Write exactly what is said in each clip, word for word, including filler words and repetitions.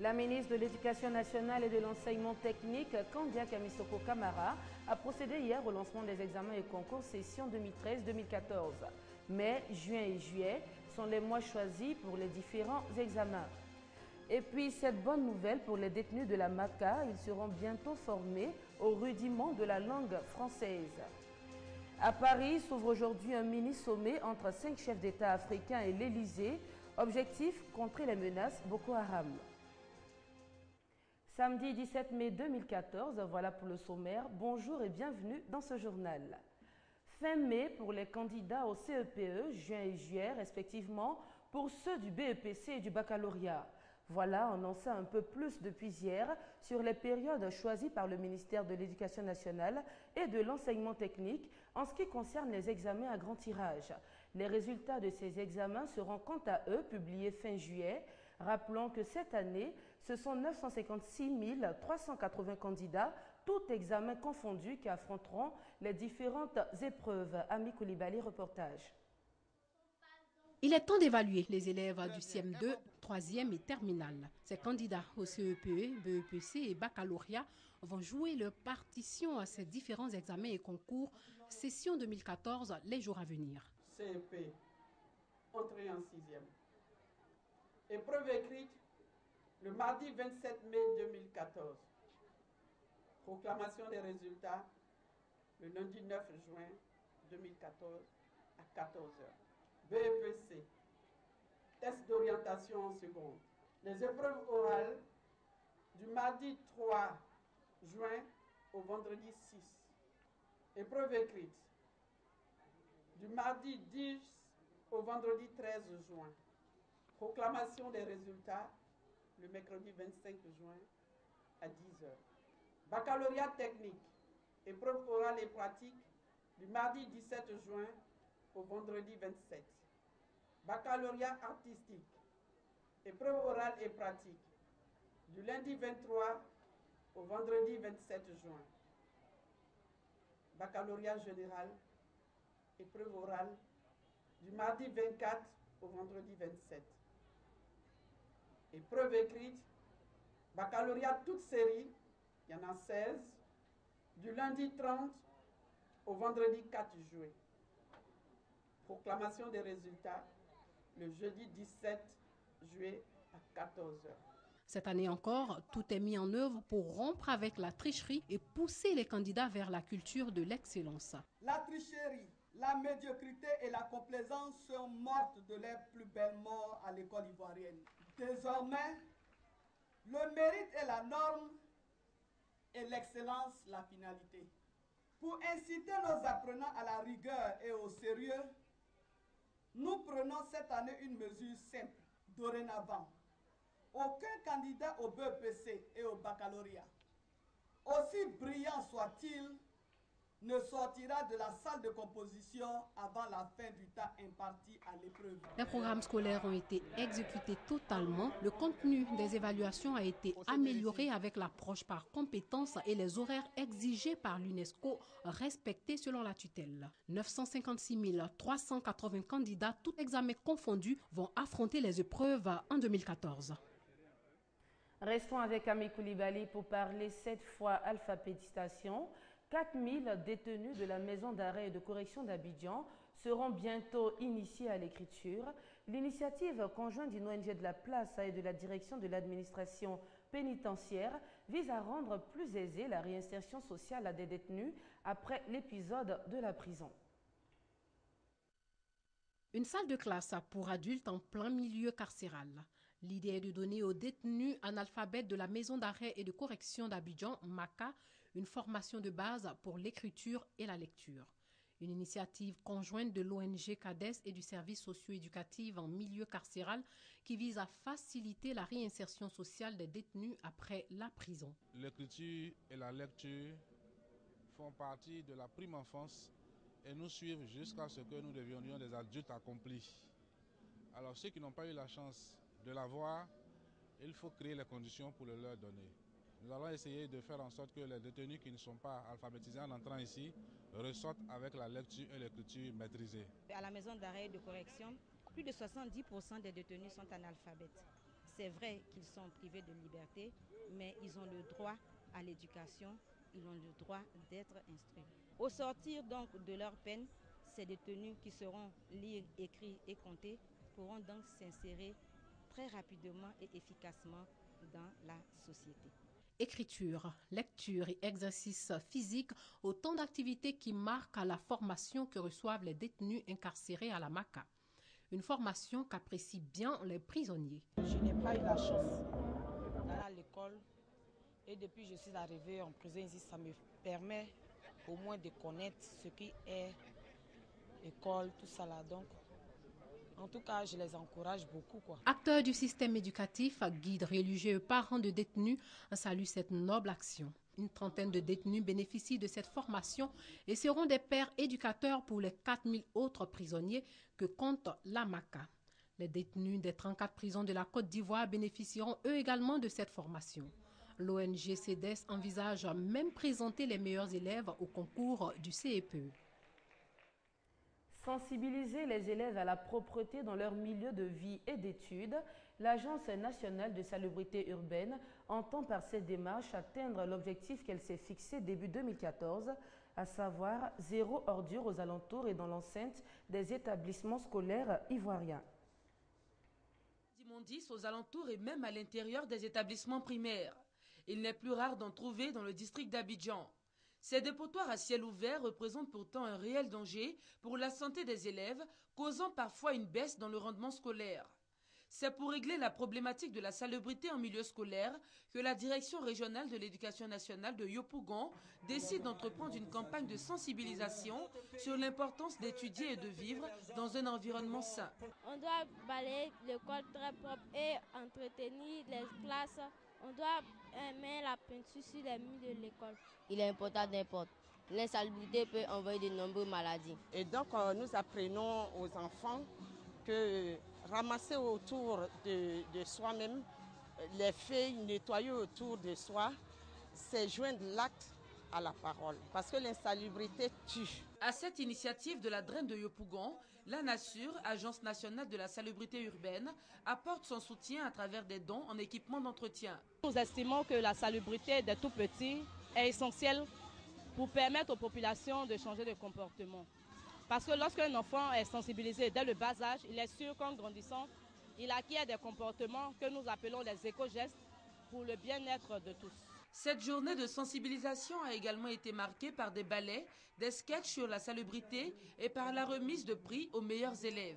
La ministre de l'Éducation nationale et de l'enseignement technique, Kandia Kamisoko Kamara, a procédé hier au lancement des examens et concours session deux mille treize deux mille quatorze. Mai, juin et juillet sont les mois choisis pour les différents examens. Et puis, cette bonne nouvelle pour les détenus de la MACA, ils seront bientôt formés au rudiment de la langue française. À Paris s'ouvre aujourd'hui un mini-sommet entre cinq chefs d'État africains et l'Élysée. Objectif, contrer les menaces Boko Haram. Samedi dix-sept mai deux mille quatorze, voilà pour le sommaire. Bonjour et bienvenue dans ce journal. Fin mai pour les candidats au C E P E, juin et juillet respectivement, pour ceux du B E P C et du baccalauréat. Voilà, on en sait un peu plus depuis hier sur les périodes choisies par le ministère de l'Éducation nationale et de l'enseignement technique en ce qui concerne les examens à grand tirage. Les résultats de ces examens seront quant à eux publiés fin juillet. Rappelons que cette année, ce sont neuf cent cinquante-six mille trois cent quatre-vingts candidats, tous examens confondus, qui affronteront les différentes épreuves. Ami Koulibaly, reportage. Il est temps d'évaluer les élèves du C M deux, troisième et terminale. Ces candidats au C E P E, B E P C et baccalauréat vont jouer leur partition à ces différents examens et concours session deux mille quatorze les jours à venir. C E P, entrée en sixième. Épreuve écrite le mardi vingt-sept mai deux mille quatorze. Proclamation des résultats le lundi neuf juin deux mille quatorze à quatorze heures. B E P C, test d'orientation en seconde. Les épreuves orales du mardi trois juin au vendredi six. Épreuve écrite du mardi dix au vendredi treize juin. Proclamation des résultats le mercredi vingt-cinq juin à dix heures. Baccalauréat technique, épreuve orale et pratique du mardi dix-sept juin au vendredi vingt-sept. Baccalauréat artistique, épreuve orale et pratique du lundi vingt-trois au vendredi vingt-sept juin. Baccalauréat général, épreuve orale du mardi vingt-quatre au vendredi vingt-sept. Épreuve écrite, baccalauréat toute série, il y en a seize, du lundi trente au vendredi quatre juillet. Proclamation des résultats le jeudi dix-sept juillet à quatorze heures. Cette année encore, tout est mis en œuvre pour rompre avec la tricherie et pousser les candidats vers la culture de l'excellence. La tricherie, la médiocrité et la complaisance sont mortes de leurs plus belles morts à l'école ivoirienne. Désormais, le mérite est la norme et l'excellence la finalité. Pour inciter nos apprenants à la rigueur et au sérieux, nous prenons cette année une mesure simple. Dorénavant, aucun candidat au B E P C et au baccalauréat, aussi brillant soit-il, ne sortira de la salle de composition avant la fin du temps imparti à l'épreuve. Les programmes scolaires ont été exécutés totalement. Le contenu des évaluations a été amélioré avec l'approche par compétences et les horaires exigés par l'UNESCO respectés selon la tutelle. neuf cent cinquante-six mille trois cent quatre-vingts candidats, tous examens confondus, vont affronter les épreuves en deux mille quatorze. Restons avec Ami Koulibaly pour parler cette fois alphabétisation. quatre mille détenus de la maison d'arrêt et de correction d'Abidjan seront bientôt initiés à l'écriture. L'initiative conjointe d'une O N G de la place et de la direction de l'administration pénitentiaire vise à rendre plus aisée la réinsertion sociale à des détenus après l'épisode de la prison. Une salle de classe pour adultes en plein milieu carcéral. L'idée est de donner aux détenus analphabètes de la maison d'arrêt et de correction d'Abidjan, MACA, une formation de base pour l'écriture et la lecture. Une initiative conjointe de l'O N G CADES et du service socio-éducatif en milieu carcéral qui vise à faciliter la réinsertion sociale des détenus après la prison. L'écriture et la lecture font partie de la prime enfance et nous suivent jusqu'à ce que nous devenions des adultes accomplis. Alors ceux qui n'ont pas eu la chance de l'avoir, il faut créer les conditions pour le leur donner. Nous allons essayer de faire en sorte que les détenus qui ne sont pas alphabétisés en entrant ici ressortent avec la lecture et l'écriture maîtrisée. À la maison d'arrêt et de correction, plus de soixante-dix pour cent des détenus sont analphabètes. C'est vrai qu'ils sont privés de liberté, mais ils ont le droit à l'éducation, ils ont le droit d'être instruits. Au sortir donc de leur peine, ces détenus qui seront lire, écrits et comptés pourront donc s'insérer très rapidement et efficacement dans la société. Écriture, lecture et exercice physique, autant d'activités qui marquent la formation que reçoivent les détenus incarcérés à la Maka. Une formation qu'apprécient bien les prisonniers. Je n'ai pas eu la chance d'aller à l'école et depuis que je suis arrivée en prison ici, ça me permet au moins de connaître ce qui est école, tout ça là. Donc, en tout cas, je les encourage beaucoup, quoi. Acteurs du système éducatif, guides religieux et parents de détenus saluent cette noble action. Une trentaine de détenus bénéficient de cette formation et seront des pères éducateurs pour les quatre mille autres prisonniers que compte la Maka. Les détenus des trente-quatre prisons de la Côte d'Ivoire bénéficieront eux également de cette formation. L'O N G C E D E S envisage même présenter les meilleurs élèves au concours du C E P E. Sensibiliser les élèves à la propreté dans leur milieu de vie et d'études, l'Agence nationale de salubrité urbaine entend par cette démarche atteindre l'objectif qu'elle s'est fixé début deux mille quatorze, à savoir zéro ordure aux alentours et dans l'enceinte des établissements scolaires ivoiriens. D'immondices aux alentours et même à l'intérieur des établissements primaires. Il n'est plus rare d'en trouver dans le district d'Abidjan. Ces dépotoirs à ciel ouvert représentent pourtant un réel danger pour la santé des élèves, causant parfois une baisse dans le rendement scolaire. C'est pour régler la problématique de la salubrité en milieu scolaire que la Direction régionale de l'éducation nationale de Yopougon décide d'entreprendre une campagne de sensibilisation sur l'importance d'étudier et de vivre dans un environnement sain. On doit balayer l'école très propre et entretenir les classes. On doit mettre la peinture sur les murs de l'école. Il est important d'importe. L'insalubrité peut envoyer de nombreuses maladies. Et donc, euh, nous apprenons aux enfants que ramasser autour de, de soi-même, les feuilles, nettoyer autour de soi, c'est joindre l'acte à la parole. Parce que l'insalubrité tue. À cette initiative de la draine de Yopougon, la Nassur, Agence nationale de la salubrité urbaine, apporte son soutien à travers des dons en équipement d'entretien. Nous estimons que la salubrité des tout-petits est essentielle pour permettre aux populations de changer de comportement. Parce que lorsqu'un enfant est sensibilisé dès le bas âge, il est sûr qu'en grandissant, il acquiert des comportements que nous appelons les éco-gestes pour le bien-être de tous. Cette journée de sensibilisation a également été marquée par des ballets, des sketchs sur la salubrité et par la remise de prix aux meilleurs élèves.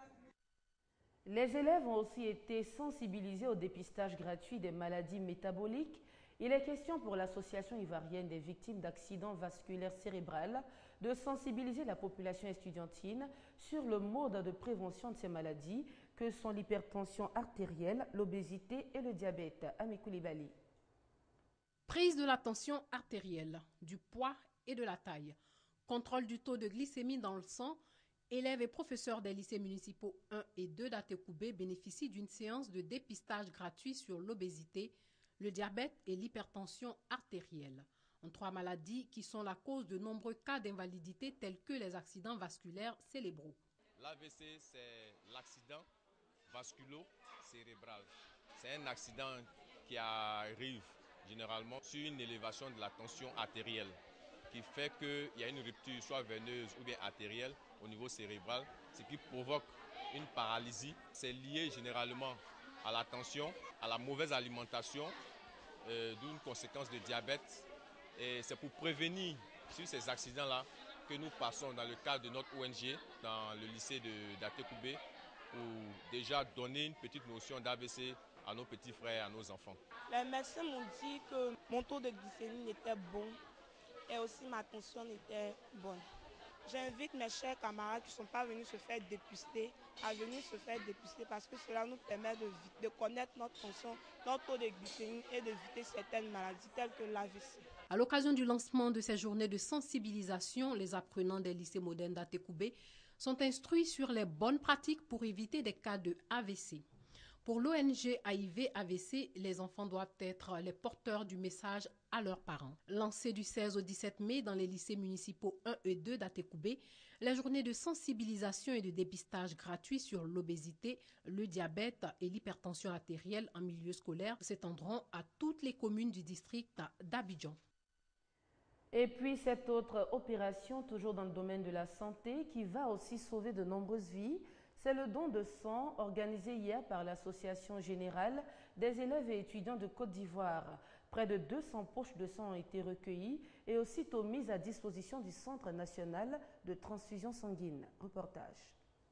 Les élèves ont aussi été sensibilisés au dépistage gratuit des maladies métaboliques. Il est question pour l'Association ivoirienne des victimes d'accidents vasculaires cérébrales de sensibiliser la population estudiantine sur le mode de prévention de ces maladies que sont l'hypertension artérielle, l'obésité et le diabète. Ami Koulibaly. Prise de la tension artérielle, du poids et de la taille, contrôle du taux de glycémie dans le sang, élèves et professeurs des lycées municipaux un et deux d'Atekoubé bénéficient d'une séance de dépistage gratuit sur l'obésité, le diabète et l'hypertension artérielle, en trois maladies qui sont la cause de nombreux cas d'invalidité tels que les accidents vasculaires cérébraux. L'A V C, c'est l'accident vasculo-cérébral. C'est un accident qui arrive généralement sur une élévation de la tension artérielle qui fait qu'il y a une rupture soit veineuse ou bien artérielle au niveau cérébral, ce qui provoque une paralysie. C'est lié généralement à la tension, à la mauvaise alimentation, euh, d'où une conséquence de diabète. Et c'est pour prévenir sur ces accidents-là que nous passons dans le cadre de notre O N G, dans le lycée d'Atekoubé, pour déjà donner une petite notion d'A V C à nos petits frères, à nos enfants. Les médecins m'ont dit que mon taux de glycémie était bon et aussi ma tension était bonne. J'invite mes chers camarades qui ne sont pas venus se faire dépister à venir se faire dépister parce que cela nous permet de, de connaître notre tension, notre taux de glycémie et d'éviter certaines maladies telles que l'A V C. À l'occasion du lancement de ces journées de sensibilisation, les apprenants des lycées modernes d'Atekoubé sont instruits sur les bonnes pratiques pour éviter des cas de A V C. Pour l'O N G A I V A V C, les enfants doivent être les porteurs du message à leurs parents. Lancé du seize au dix-sept mai dans les lycées municipaux un et deux d'Atekoubé, les journées de sensibilisation et de dépistage gratuits sur l'obésité, le diabète et l'hypertension artérielle en milieu scolaire s'étendront à toutes les communes du district d'Abidjan. Et puis cette autre opération, toujours dans le domaine de la santé, qui va aussi sauver de nombreuses vies, c'est le don de sang organisé hier par l'Association générale des élèves et étudiants de Côte d'Ivoire. Près de deux cents poches de sang ont été recueillies et aussitôt mises à disposition du Centre national de transfusion sanguine. Reportage.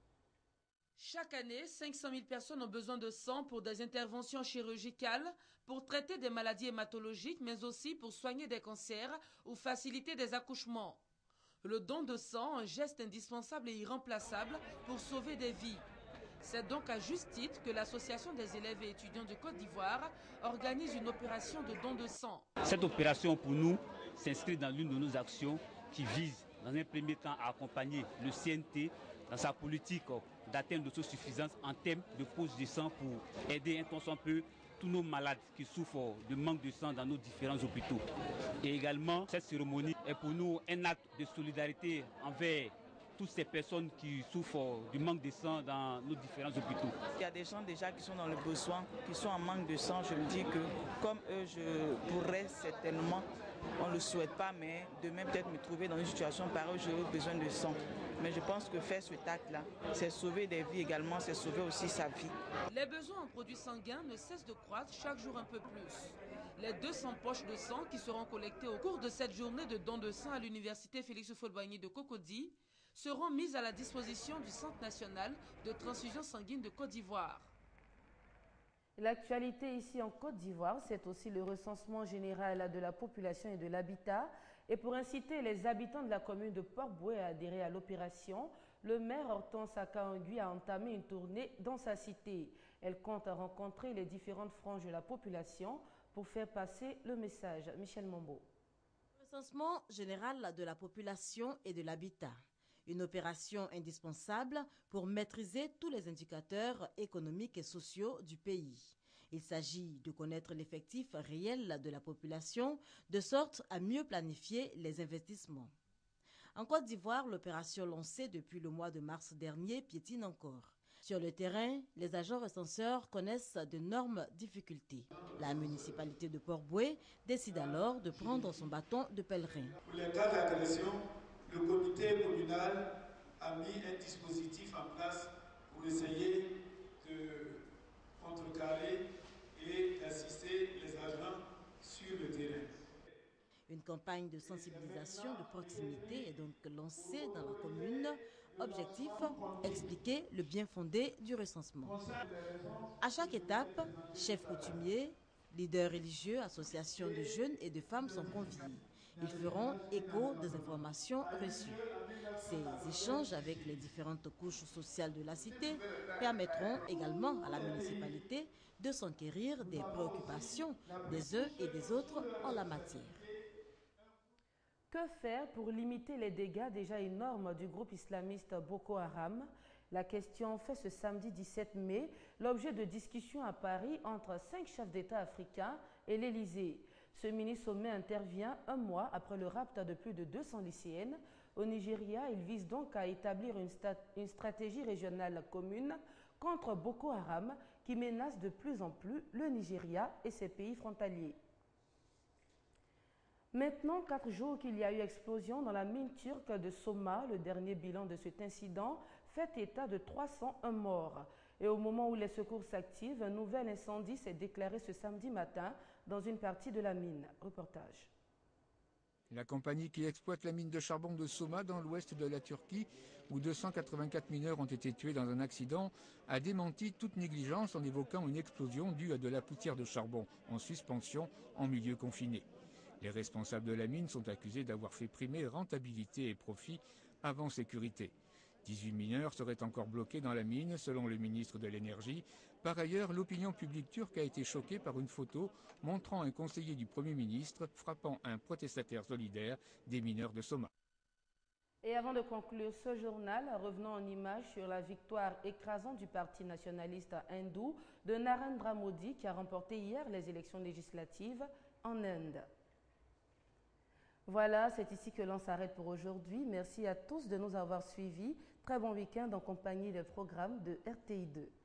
Chaque année, cinq cent mille personnes ont besoin de sang pour des interventions chirurgicales, pour traiter des maladies hématologiques, mais aussi pour soigner des cancers ou faciliter des accouchements. Le don de sang, un geste indispensable et irremplaçable pour sauver des vies. C'est donc à juste titre que l'Association des élèves et étudiants de Côte d'Ivoire organise une opération de don de sang. Cette opération, pour nous, s'inscrit dans l'une de nos actions qui vise, dans un premier temps, à accompagner le C N T dans sa politique d'atteinte d'autosuffisance en termes de pose de sang pour aider un tant soit peu tous nos malades qui souffrent de manque de sang dans nos différents hôpitaux. Et également, cette cérémonie est pour nous un acte de solidarité envers toutes ces personnes qui souffrent du manque de sang dans nos différents hôpitaux. Il y a des gens déjà qui sont dans le besoin, qui sont en manque de sang. Je me dis que comme eux, je pourrais certainement, on ne le souhaite pas, mais demain peut-être me trouver dans une situation pareille où j'aurai besoin de sang. Mais je pense que faire cet acte-là, c'est sauver des vies également, c'est sauver aussi sa vie. Les besoins en produits sanguins ne cessent de croître chaque jour un peu plus. Les deux cents poches de sang qui seront collectées au cours de cette journée de don de sang à l'université Félix Houphouët-Boigny de Cocody seront mises à la disposition du Centre national de transfusion sanguine de Côte d'Ivoire. L'actualité ici en Côte d'Ivoire, c'est aussi le recensement général de la population et de l'habitat. Et pour inciter les habitants de la commune de Port-Bouët à adhérer à l'opération, le maire Hortense Akaangui a entamé une tournée dans sa cité. Elle compte rencontrer les différentes franges de la population pour faire passer le message. Michel Mombo. Recensement général de la population et de l'habitat. Une opération indispensable pour maîtriser tous les indicateurs économiques et sociaux du pays. Il s'agit de connaître l'effectif réel de la population, de sorte à mieux planifier les investissements. En Côte d'Ivoire, l'opération lancée depuis le mois de mars dernier piétine encore. Sur le terrain, les agents recenseurs connaissent d'énormes difficultés. La municipalité de Port-Bouët décide alors de prendre son bâton de pèlerin. Pour les cas d'agression, le comité communal a mis un dispositif en place pour essayer de contrecarrer et d'assister les agents sur le terrain. Une campagne de sensibilisation de proximité est donc lancée dans la commune. Objectif, expliquer le bien fondé du recensement. À chaque étape, chefs coutumiers, leaders religieux, associations de jeunes et de femmes sont conviés. Ils feront écho des informations reçues. Ces échanges avec les différentes couches sociales de la cité permettront également à la municipalité de s'enquérir des préoccupations des uns et des autres en la matière. Que faire pour limiter les dégâts déjà énormes du groupe islamiste Boko Haram? La question fait ce samedi dix-sept mai l'objet de discussions à Paris entre cinq chefs d'État africains et l'Élysée. Ce mini-sommet intervient un mois après le rapt de plus de deux cents lycéennes. Au Nigeria, il vise donc à établir une, une stratégie régionale commune contre Boko Haram qui menace de plus en plus le Nigeria et ses pays frontaliers. Maintenant, quatre jours qu'il y a eu explosion dans la mine turque de Soma, le dernier bilan de cet incident fait état de trois cent un morts. Et au moment où les secours s'activent, un nouvel incendie s'est déclaré ce samedi matin dans une partie de la mine. Reportage. La compagnie qui exploite la mine de charbon de Soma dans l'ouest de la Turquie, où deux cent quatre-vingt-quatre mineurs ont été tués dans un accident, a démenti toute négligence en évoquant une explosion due à de la poussière de charbon en suspension en milieu confiné. Les responsables de la mine sont accusés d'avoir fait primer rentabilité et profit avant sécurité. dix-huit mineurs seraient encore bloqués dans la mine, selon le ministre de l'Énergie. Par ailleurs, l'opinion publique turque a été choquée par une photo montrant un conseiller du Premier ministre frappant un protestataire solidaire des mineurs de Soma. Et avant de conclure ce journal, revenons en images sur la victoire écrasante du parti nationaliste hindou de Narendra Modi qui a remporté hier les élections législatives en Inde. Voilà, c'est ici que l'on s'arrête pour aujourd'hui. Merci à tous de nous avoir suivis. Très bon week-end en compagnie des programmes de R T I deux.